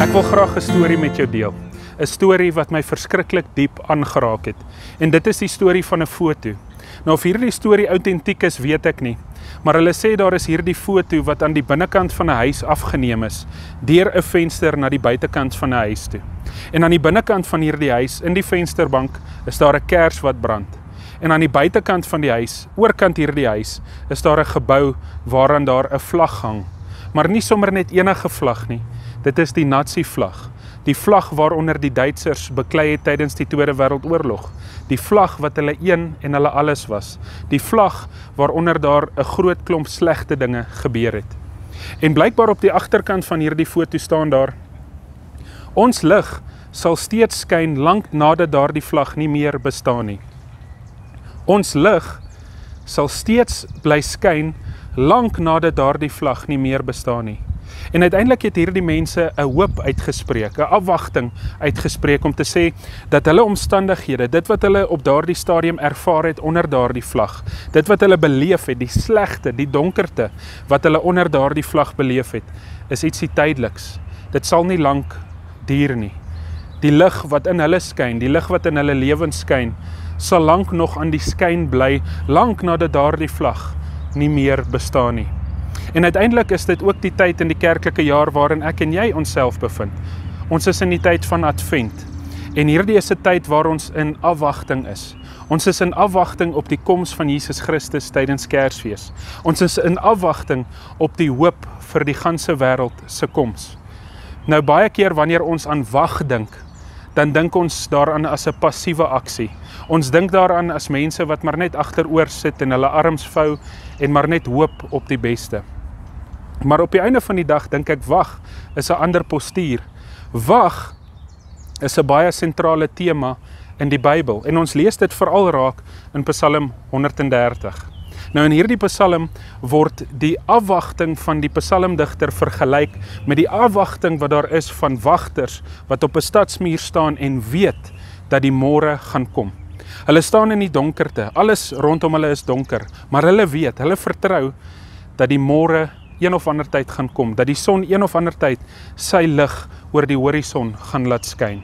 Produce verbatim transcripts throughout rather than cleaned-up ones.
Ek wil graag 'n storie met jou deel. 'n Storie wat my verskriklik diep aangeraak het. En dit is die storie van 'n foto. Nou of hierdie storie autentiek is, weet ek nie. Maar hulle sê daar is hierdie foto wat aan die binnekant van 'n huis afgeneem is, deur 'n venster na die buitekant van 'n huis toe. En aan die binnekant van hierdie huis, in die vensterbank, is daar 'n kers wat brand. En aan die buitekant van die huis, oorkant hierdie huis, is daar 'n gebou waaraan daar 'n vlag hang. Maar nie sommer net enige vlag nie. Dit is die Nazi-vlag. Die vlag waaronder die Duitsers beklei het tydens die Tweede Wêreldoorlog. Die vlag wat hulle een en hulle alles was. Die vlag waaronder daar 'n groot klomp slegte dinge gebeur het. En blykbaar op die agterkant van hierdie foto staan daar: ons lig sal steeds skyn lank nadat daardie vlag nie meer bestaan nie. Ons lig sal steeds bly skyn lank nadat daardie vlag nie meer bestaan nie. En uiteindelik het hierdie mense 'n hoop uitgespreek, 'n afwagting uitgespreek om te sê dat hulle omstandighede, dit wat hulle op daardie stadium ervaar het onder daardie vlag, dit wat hulle beleef het, die slegte, die donkerte wat hulle onder daardie vlag beleef het, is ietsie tydeliks. Dit sal nie lank duur nie. Die lig wat in hulle skyn, die lig wat in hulle lewens skyn, sal lank nog aan die skyn bly, lank nadat daardie vlag nie meer bestaan nie. En uiteindelik is dit ook die tyd in die kerklike jaar waarin ek en jy onsself bevind. Ons is in die tyd van Advent. En hierdie is 'n tyd waar ons in afwagting is. Ons is in afwagting op die koms van Jesus Christus tydens Kersfees. Ons is in afwagting op die hoop vir die ganse wêreld se koms. Nou baie keer wanneer ons aan wag dink, dan dink ons daaraan as 'n passiewe aksie. Ons dink daaraan as mense wat maar net agteroor sit en hulle arms vou en maar net hoop op die beste. Maar op die einde van die dag dink ek wag is 'n ander postuur. Wag is 'n baie sentrale tema in die Bybel en ons lees dit veral raak in Psalm honderddertig. Nou in hierdie Psalm word die afwagting van die psalmdigter vergelyk met die afwagting wat daar is van wagters wat op 'n stadsmuur staan en weet dat die môre gaan kom. Hulle staan in die donkerte, alles rondom hulle is donker, maar hulle weet, hulle vertrou dat die môre een of ander tyd gaan kom, dat die son een of ander tyd sy lig oor die horison gaan laat skyn.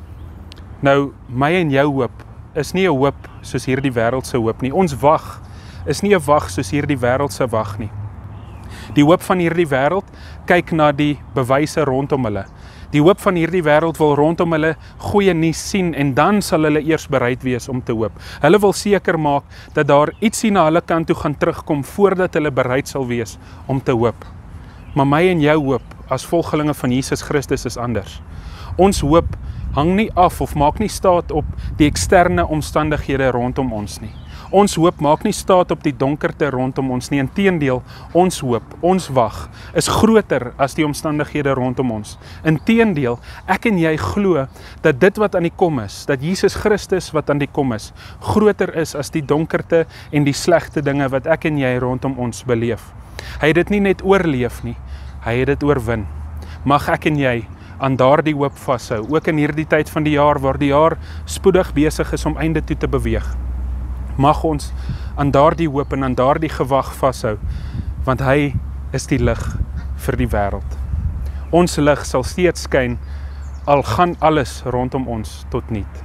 Nou, my en jou hoop is nie 'n hoop soos hierdie wêreld se hoop nie. Ons wag is nie 'n wag soos hierdie wêreld se wag nie. Die hoop van hierdie wêreld kyk na die bewyse rondom hulle. Die hoop van hierdie wêreld wil rondom hulle goeie nuus sien en dan sal hulle eers bereid wees om te hoop. Hulle wil seker maak dat daar ietsie na hulle kant toe gaan terugkom voordat hulle bereid sal wees om te hoop. Maar my en jou hoop as volgelinge van Jesus Christus is anders. Ons hoop hang nie af of maak nie staat op die eksterne omstandighede rondom ons nie. Ons hoop maak nie staat op die donkerte rondom ons nie. Inteendeel, ons hoop, ons wag, is groter as die omstandighede rondom ons. Inteendeel, ek en jy glo dat dit wat aan die kom is, dat Jesus Christus wat aan die kom is, groter is as die donkerte en die slegte dinge wat ek en jy rondom ons beleef. Hy het dit nie net oorleef nie, hy het dit oorwin. Mag ek en jy aan daardie hoop vashou, ook in hierdie tyd van die jaar waar die jaar spoedig besig is om einde toe te beweeg. Mag ons aan daardie hoop en aan daardie gewag vashou, want hy is die lig vir die wêreld. Ons lig sal steeds skyn, al gaan alles rondom ons tot niet.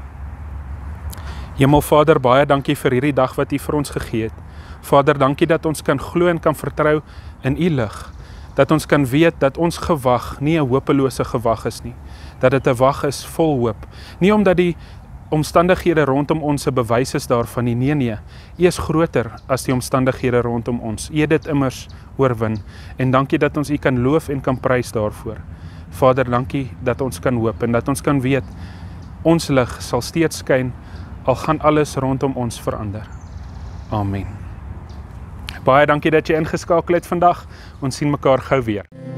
Hemelvader, baie dankie vir hierdie dag wat U vir ons gegee het. Vader, dankie dat ons kan glo en kan vertrou in U lig. Dat ons kan weet dat ons gewag nie 'n hopelose gewag is nie. Dat dit 'n wag is vol hoop. Nie omdat die omstandighede rondom ons 'n bewys is daarvan nie, nee nee, U is groter as die omstandighede rondom ons. U het dit immers oorwin, en dankie dat ons U kan loof en kan prys daarvoor. Vader, dankie dat ons kan hoop, en dat ons kan weet, ons lig sal steeds skyn, al gaan alles rondom ons verander. Amen. Baie dankie dat jy ingeskakel het vandag, ons sien mekaar gou weer.